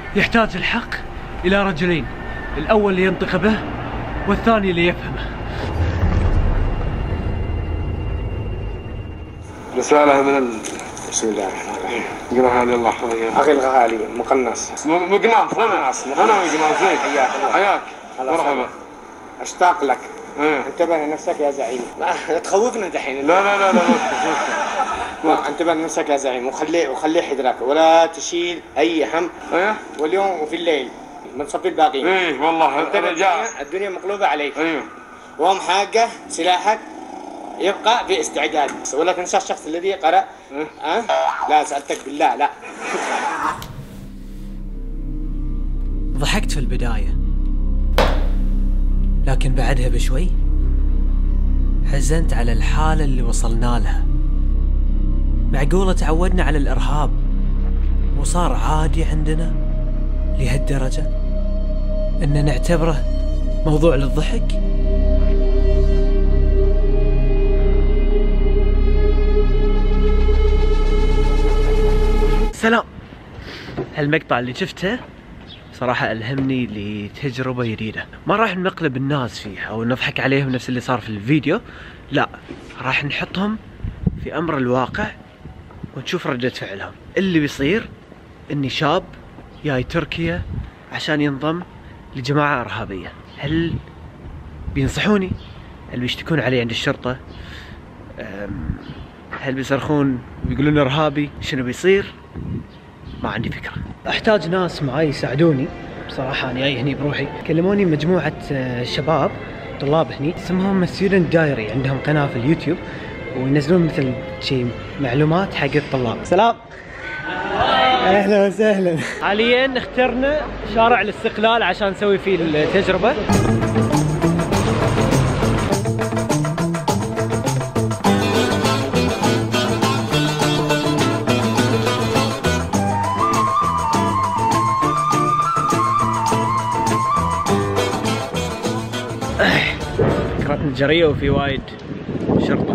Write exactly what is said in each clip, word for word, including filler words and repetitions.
يحتاج الحق إلى رجلين، الأول لينطق به والثاني ليفهمه. رسالة من ال... بسم الله الرحمن الرحيم. اقراها لي الله يحفظك. أخي الغالي مقناص. مقناص أنا أنا مقناص زين. حياك الله. حياك. مرحبا. أشتاق لك. ايه. انتبه لنفسك يا زعيم. لا تخوفنا دحين. لا لا لا لا لا انتبه لنفسك يا زعيم وخلي وخلي حذرك ولا تشيل أي هم. ايه. واليوم وفي الليل من صف الباقيين. ايه والله الدنيا, الدنيا مقلوبة عليك. ايوه. وهم حاجة سلاحك يبقى في استعداد، ولا تنسى الشخص الذي قرأ. ايه. أه؟ لا سألتك بالله لا. ضحكت في البداية، لكن بعدها بشوي حزنت على الحالة اللي وصلنا لها. معقولة تعودنا على الإرهاب وصار عادي عندنا لهالدرجة إن نعتبره موضوع للضحك؟ سلام. هالمقطع اللي شفته صراحة ألهمني لتجربة جديدة. ما راح نقلب الناس فيها أو نضحك عليهم نفس اللي صار في الفيديو، لا، راح نحطهم في أمر الواقع ونشوف ردة فعلهم. اللي بيصير إني شاب جاي تركيا عشان ينضم لجماعة إرهابية. هل بينصحوني؟ هل بيشتكون علي عند الشرطة؟ هل بيصرخون ويقولون إرهابي؟ شنو بيصير؟ ما عندي فكرة. أحتاج ناس معي يساعدوني بصراحة. أنا جاي هني بروحي. كلموني مجموعة شباب طلاب هني اسمهم ستودنت دايري، عندهم قناة في اليوتيوب وينزلون مثل شيء معلومات حق الطلاب. سلام. أهلا وسهلا. حاليا اخترنا شارع الاستقلال عشان نسوي فيه التجربة. فكرتنا جرية وفي وايد شرطة.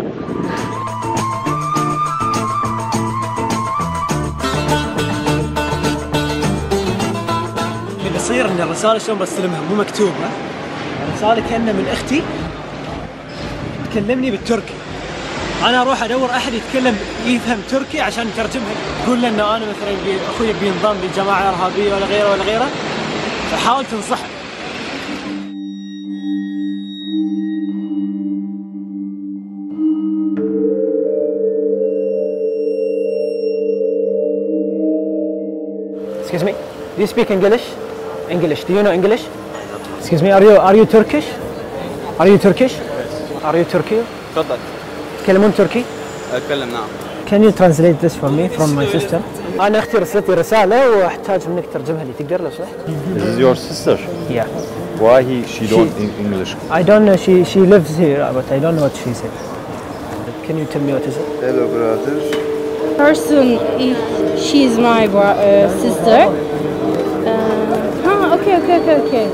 اللي يصير ان الرسالة شلون بستلمها مو مكتوبة، الرسالة كأنها من اختي تكلمني بالتركي، انا اروح ادور احد يتكلم يفهم تركي عشان يترجمها، تقول له انه انا مثلا اخوي بينضم لجماعة ارهابية ولا غيره ولا غيره، فحاول تنصحه. Excuse me, do you speak English? English, do you know English? Excuse me, are you are you Turkish? Are you Turkish? Yes. Are you Turkish? تفضل. تتكلمون تركي؟ أتكلم نعم. Can you translate this for me from my sister? أنا أختي رسلت لي رسالة وأحتاج منك ترجمها لي، تقدر لو سمحت؟ This is your sister? Yeah. Why he she don't she, English? I don't know. She she lives here, but I don't know what she said. Can you tell me what is it? Hello, brother. Person, if she's my uh, sister. Uh, ah, okay, okay, okay, okay.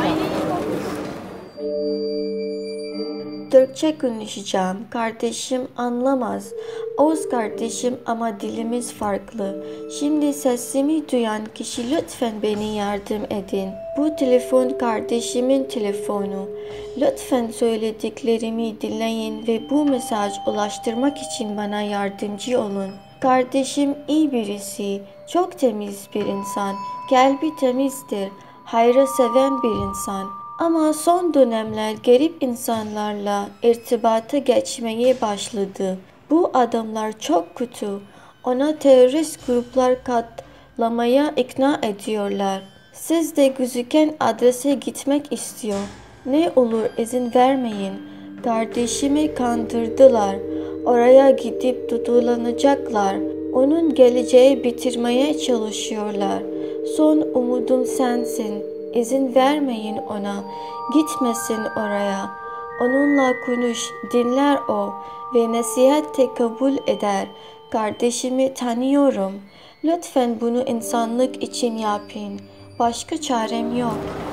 Türkçe konuşacağım. Kardeşim anlamaz. Oğuz kardeşim ama dilimiz farklı. Şimdi sesimi duyan kişi lütfen beni yardım edin. Bu telefon kardeşimin telefonu. Lütfen söylediklerimi dinleyin ve bu mesaj ulaştırmak için bana yardımcı olun. Kardeşim iyi birisi, çok temiz bir insan, kalbi temizdir, hayra seven bir insan. Ama son dönemler garip insanlarla irtibata geçmeye başladı. Bu adamlar çok kötü. Ona terörist gruplar katlamaya ikna ediyorlar. Siz de gözüken adrese gitmek istiyor. Ne olur izin vermeyin. Kardeşimi kandırdılar. Oraya gidip tutuklanacaklar. Onun geleceği bitirmeye çalışıyorlar. Son umudum sensin. İzin vermeyin ona. Gitmesin oraya. Onunla konuş, dinler o ve nasihatte kabul eder. Kardeşimi tanıyorum. Lütfen bunu insanlık için yapın. Başka çarem yok.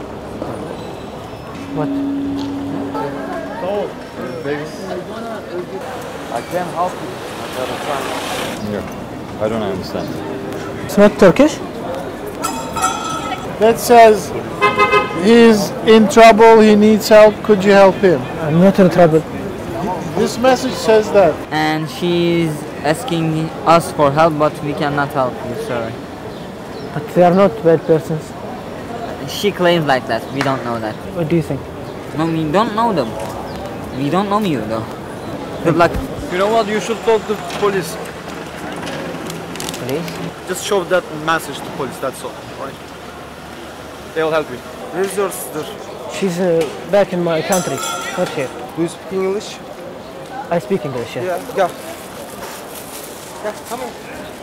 What? I can't help you. Yeah, I don't understand. It's not Turkish? that says he's in trouble, he needs help, could you help him? I'm not in trouble. This message says that. And she's asking us for help, but we cannot help you, sorry. But they are not bad persons. She claims like that, we don't know that. What do you think? No, we don't know them. We don't know you though. Good luck. You know what, you should talk to police. Police? Just show that message to police, that's all, right? They'll help you. Where's your sister? She's uh, back in my country, not here. Do you speak English? I speak English, yeah. Yeah, yeah. Yeah, come on.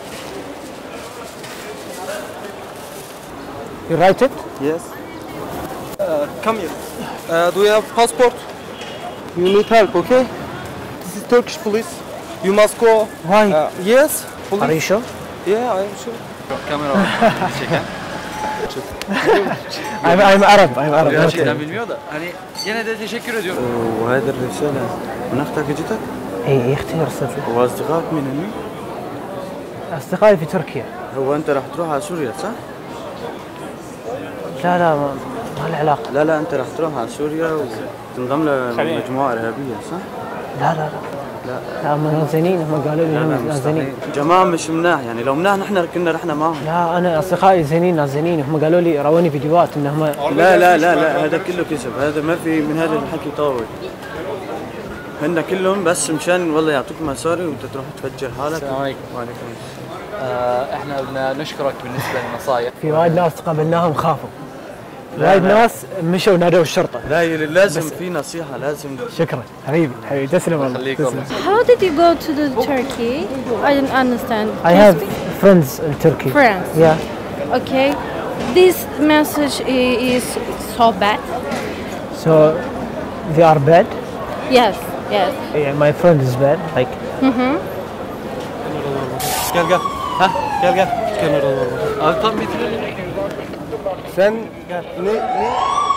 You write it? Yes. Uh, come here. Uh, do you have passport? You need help, okay? This is Turkish police. You must go. Why? Uh, yes. Police. Are you sure? Yeah, I am sure. Kamera çeken. I'm, I'm Arab, I'm Arab. Gerçekten bilmiyor da. Hani yine de teşekkür ediyorum. وهذه الرسالة من أختك جتك؟ اي اختي ارسلت لي. وأصدقائك من هنا؟ اصدقائي في تركيا. هو أنت راح تروح على سوريا صح؟ لا لا ما, ما له علاقة. لا لا أنت راح تروح على سوريا وتنضم لمجموعة إرهابية صح؟ لا لا لا. لا لا هم نازلين، هم قالوا لي هم نازلين. جماعة مش مناح، يعني لو مناح نحن كنا رحنا معهم. لا أنا أصدقائي زينين نازلين، هم قالوا لي روني فيديوهات إنهم. لا لا لا لا هذا كله كذب، هذا ما في من هذا الحكي طاول. هن كلهم بس مشان والله يعطوك مصاري وأنت تروح تفجر حالك. السلام عليكم. وعليكم السلام. آه احنا بدنا نشكرك بالنسبة للنصائح. في وايد ناس قابلناهم خافوا. وايد ناس مشوا نادوا الشرطة. لا لازم في نصيحة لازم. شكرا حبيبي حبيبي تسلم والله. تسلم. How did you go to the Turkey? I don't understand. I have friends in Turkey. Friends? Yeah. Okay. This message i- is so bad. So they are bad. Yes, yes. Yeah, my friend is bad. Like. Mm-hmm. Gel gel. Heh, gel gel. Kenara doğru. Abi tam bitirelim. Sen ne, ne